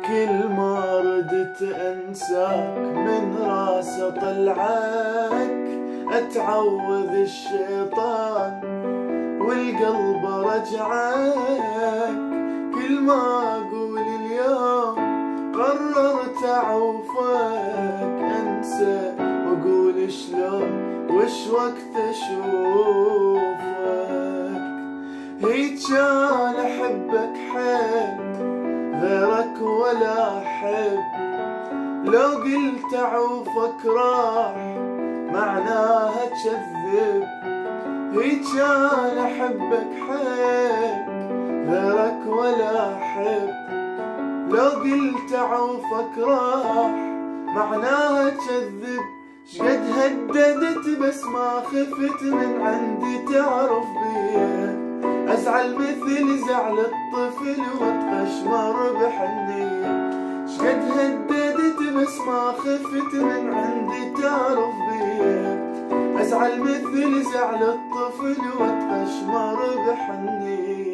كل ما ردت أنساك من راس طلعك، أتعوذ الشيطان والقلب رجعك. كل ما أقول اليوم قررت أعوفك، أنسى وأقول شلون وش وقت أشوفك. هيج كان أحبك حيل غيرك ولا أحب، لو قلت أعوفك راح معناها تكذب. هيج كان أحبك حيل غيرك ولا أحب، لو قلت أعوفك راح معناها تكذب. شقد هددت بس ما خفت من عندي تعرف بيه، أزعل مثل زعل الطفل واتقشمر بحنية. شقد هددت بس ما خفت من عندي تعرف بيه، أزعل مثل زعل الطفل واتقشمر بحنية.